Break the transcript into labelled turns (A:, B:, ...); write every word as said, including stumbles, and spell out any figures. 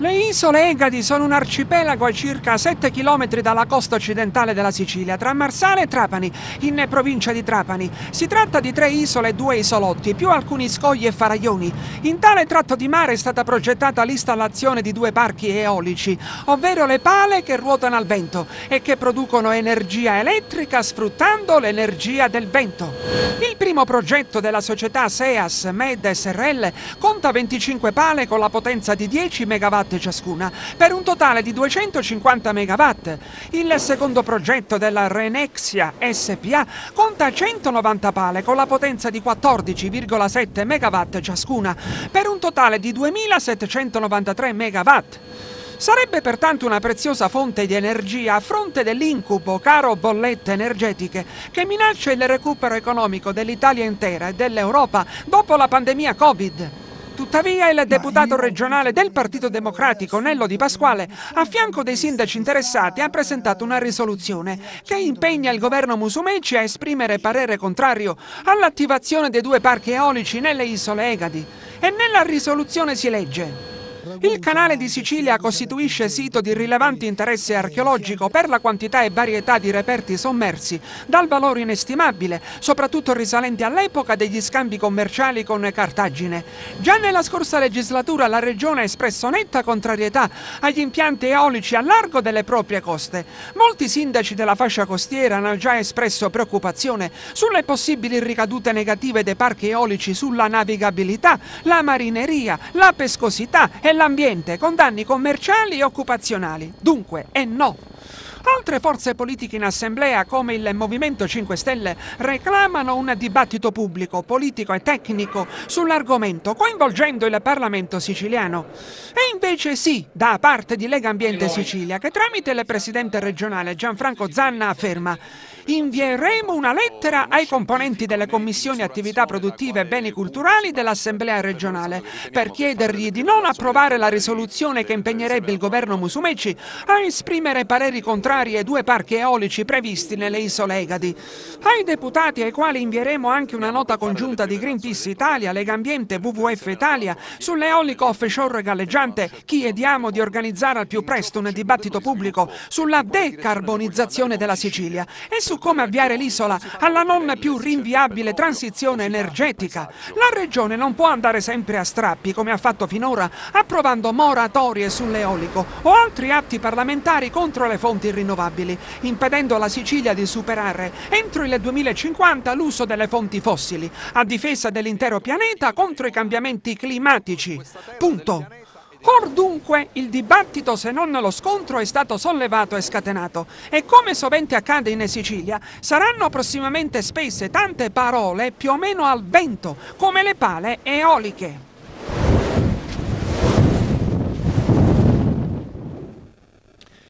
A: Le isole Egadi sono un arcipelago a circa sette chilometri dalla costa occidentale della Sicilia, tra Marsala e Trapani, in provincia di Trapani. Si tratta di tre isole e due isolotti, più alcuni scogli e faraglioni. In tale tratto di mare è stata progettata l'installazione di due parchi eolici, ovvero le pale che ruotano al vento e che producono energia elettrica sfruttando l'energia del vento. Il primo progetto della società SEAS Med S R L conta venticinque pale con la potenza di dieci megawatt ciascuna, per un totale di duecentocinquanta megawatt. Il secondo progetto della Renexia S P A conta centonovanta pale con la potenza di quattordici virgola sette megawatt ciascuna, per un totale di duemilasettecentonovantatré megawatt. Sarebbe pertanto una preziosa fonte di energia a fronte dell'incubo caro bollette energetiche che minaccia il recupero economico dell'Italia intera e dell'Europa dopo la pandemia Covid. Tuttavia il deputato regionale del Partito Democratico Nello Di Pasquale, a fianco dei sindaci interessati, ha presentato una risoluzione che impegna il governo Musumeci a esprimere parere contrario all'attivazione dei due parchi eolici nelle isole Egadi. E nella risoluzione si legge: il canale di Sicilia costituisce sito di rilevante interesse archeologico per la quantità e varietà di reperti sommersi, dal valore inestimabile, soprattutto risalenti all'epoca degli scambi commerciali con Cartagine. Già nella scorsa legislatura la Regione ha espresso netta contrarietà agli impianti eolici a largo delle proprie coste. Molti sindaci della fascia costiera hanno già espresso preoccupazione sulle possibili ricadute negative dei parchi eolici sulla navigabilità, la marineria, la pescosità e l'ambiente, con danni commerciali e occupazionali. Dunque, è no. Altre forze politiche in assemblea, come il Movimento cinque Stelle, reclamano un dibattito pubblico, politico e tecnico sull'argomento, coinvolgendo il Parlamento siciliano. E invece sì, da parte di Lega Ambiente Sicilia, che tramite il presidente regionale Gianfranco Zanna afferma: invieremo una lettera ai componenti delle commissioni attività produttive e beni culturali dell'Assemblea regionale per chiedergli di non approvare la risoluzione che impegnerebbe il governo Musumeci a esprimere pareri contrari ai due parchi eolici previsti nelle isole Egadi. Ai deputati, ai quali invieremo anche una nota congiunta di Greenpeace Italia, Lega Ambiente, W W F Italia, sull'eolico offshore galleggiante, chiediamo di organizzare al più presto un dibattito pubblico sulla decarbonizzazione della Sicilia e su come avviare l'isola alla non più rinviabile transizione energetica. La Regione non può andare sempre a strappi, come ha fatto finora, approvando moratorie sull'eolico o altri atti parlamentari contro le fonti rinnovabili, impedendo alla Sicilia di superare entro il duemilacinquanta l'uso delle fonti fossili, a difesa dell'intero pianeta contro i cambiamenti climatici. Punto. Or dunque il dibattito, se non lo scontro, è stato sollevato e scatenato e, come sovente accade in Sicilia, saranno prossimamente spese tante parole più o meno al vento, come le pale eoliche.